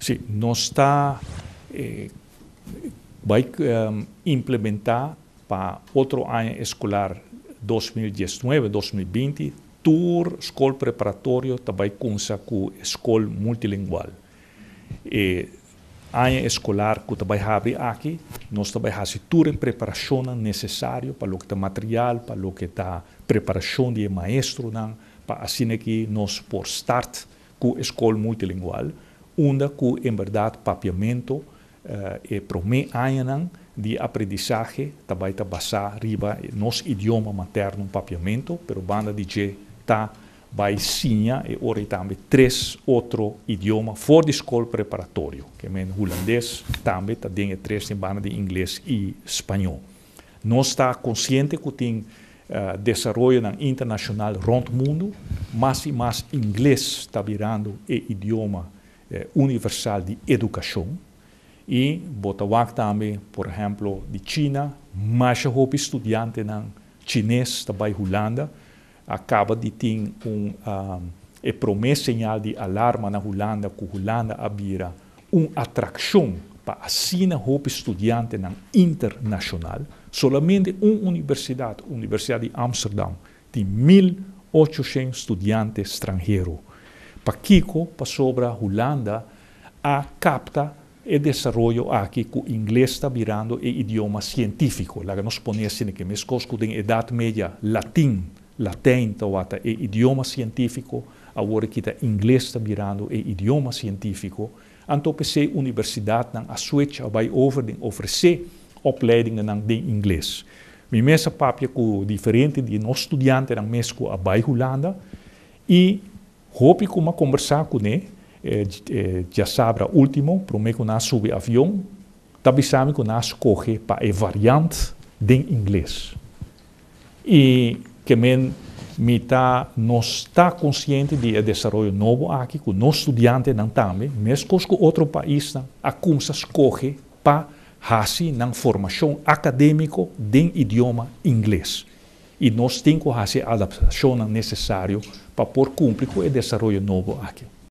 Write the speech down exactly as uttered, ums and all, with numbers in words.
Sim, nós está eh, vai um, implementar para outro ano escolar dois mil e dezenove, dois mil e vinte, tour escola preparatório também começa com escola multilingual. E ano escolar que também abre aqui, nós também fazemos toda a preparação necessária para o que está material, para o que está preparação de maestro, para assim que nós por start com escola multilingual, onde com em verdade papiamento uh, e primeiro ano de aprendizagem também está basado riba nosso idioma materno papiamento, pero banda de que está vai sinha e ora também três outro idioma fora de escola preparatório, que é holandês também está dentro três em banda de inglês e espanhol. Nós está consciente que tem uh, desenvolvimento internacional rond o mundo, mais e mais inglês está virando o idioma uh, universal de educação. E botawak também, por exemplo, de China, mais de estudantes chinês também Holanda, acaba de ter um, um, e promessa sinal de alarma na Holanda, que Holanda abrirá uma atração para assinar o estudante internacional. Somente uma universidade, a Universidade de Amsterdam, tem mil e oitocentos estudantes estrangeiros. Para Kiko, para sobre a Holanda, a capta e desenvolvimento aqui que o inglês está virando o idioma científico. Lá nós ponemos assim que mesmo que na Idade Média, latim, latim, tá é idioma científico, agora que o inglês está virando o idioma científico. Então, a universidade a switch vai over de oferecer opleidingen de inglês. Mijn mensen papje ku diferente de nós estudiantes na mesco a bij Holanda e hoop ik uma conversar com ele eh, eh, já sabra último para mim que nós sube avião também sabe que nós corre para a variante de inglês e que men me tá nós está consciente de desenvolvimento novo aqui com nós estudiantes não também mesmo que outro país a começa corre para fazer na formação acadêmica de idioma inglês. E nós temos que fazer a adaptação necessária para por cumprir com o desenvolvimento novo aqui.